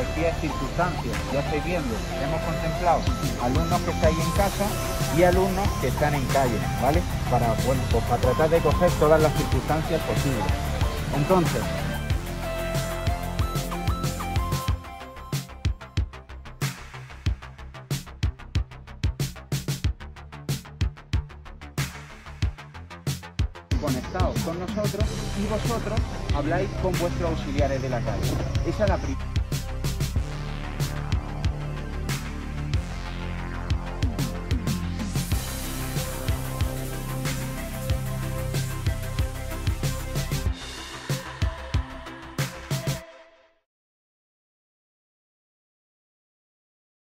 cualquier circunstancia. Ya estáis viendo, hemos contemplado alumnos que estáis en casa y alumnos que están en calle, ¿vale? Para tratar de coger todas las circunstancias posibles. Entonces, conectados con nosotros y vosotros habláis con vuestros auxiliares de la calle. Esa es la primera.